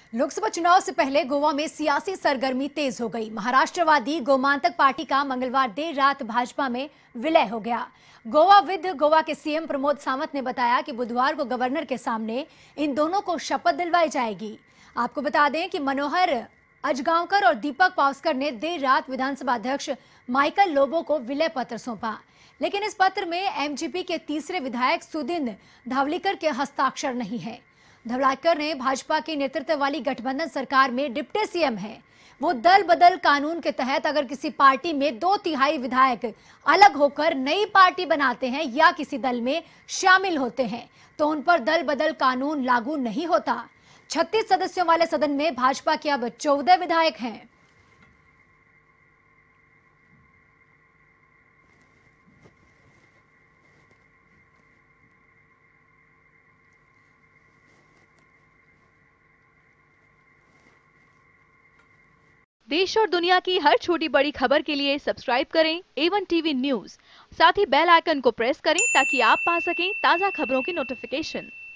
लोकसभा चुनाव से पहले गोवा में सियासी सरगर्मी तेज हो गई। महाराष्ट्रवादी गोमांतक पार्टी का मंगलवार देर रात भाजपा में विलय हो गया। गोवा के सीएम प्रमोद सावंत ने बताया कि बुधवार को गवर्नर के सामने इन दोनों को शपथ दिलवाई जाएगी। आपको बता दें कि मनोहर अजगांवकर और दीपक पावस्कर ने देर रात विधानसभा अध्यक्ष माइकल लोबो को विलय पत्र सौंपा, लेकिन इस पत्र में एमजीपी के तीसरे विधायक सुदिन धावलीकर के हस्ताक्षर नहीं है। धवलाकर ने भाजपा के नेतृत्व वाली गठबंधन सरकार में डिप्टी सीएम हैं। वो दल बदल कानून के तहत अगर किसी पार्टी में 2/3 विधायक अलग होकर नई पार्टी बनाते हैं या किसी दल में शामिल होते हैं तो उन पर दल बदल कानून लागू नहीं होता। 36 सदस्यों वाले सदन में भाजपा के अब 14 विधायक हैं। देश और दुनिया की हर छोटी बड़ी खबर के लिए सब्सक्राइब करें A1 टीवी न्यूज़। साथ ही बेल आइकन को प्रेस करें ताकि आप पा सकें ताज़ा खबरों की नोटिफिकेशन।